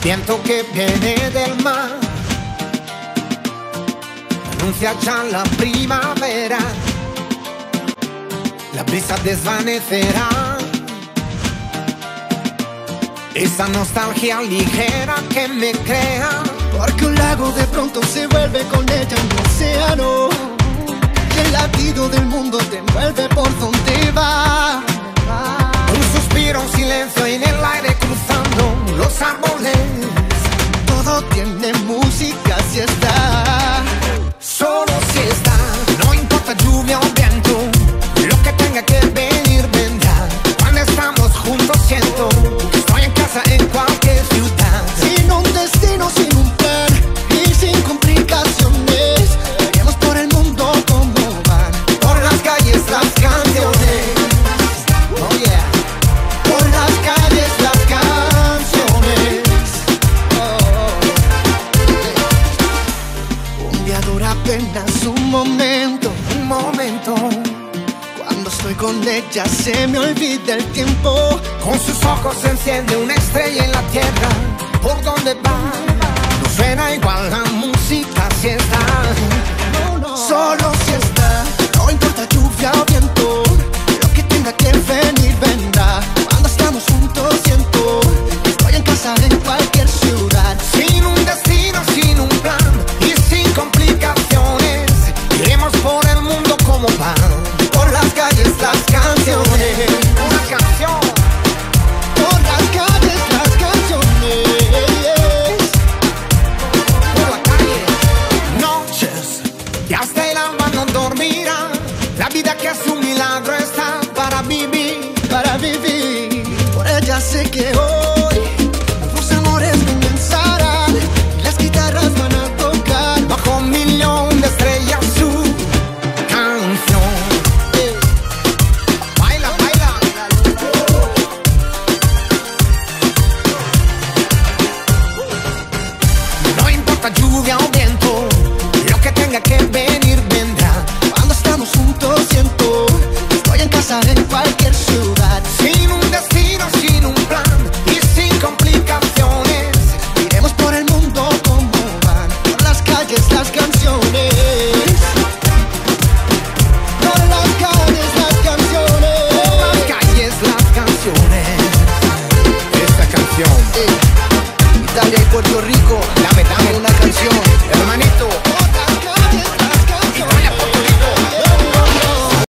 viento que viene del mar anuncia ya la primavera. La brisa desvanecerá esa nostalgia ligera que me crea, porque un lago de pronto se vuelve con ella un océano, y el latido del mundo te envuelve por donde va. Un suspiro, un silencio en el aire cruzando los árboles. Todo tiene música si está, solo si está. No importa lluvia o viento, lo que tenga que venir vendrá. Cuando estamos juntos siento que estoy en casa en cualquier ciudad. sin un destino, sin un plan y sin complicaciones, iremos por el mundo como van, Por las calles las canciones, oh yeah. por las calles las canciones. Un día dura apenas un momento, Un momento, cuando estoy con ella se me olvida el tiempo. con sus ojos se enciende una estrella en la tierra. Por donde va, no suena igual la música si está. Solo si está, no importa lluvia o viento, lo que tenga que venir vendrá. Cuando estamos juntos siento que estoy en casa en cualquier ciudad. Sin un destino, sin un plan y sin complicaciones, iremos por el mundo como van. Por las calles las canciones, Una canción, por las calles las canciones. por la calle, noches y hasta el alma no dormirá. La vida que es un milagro está para vivir. Para vivir, por ella sé que hoy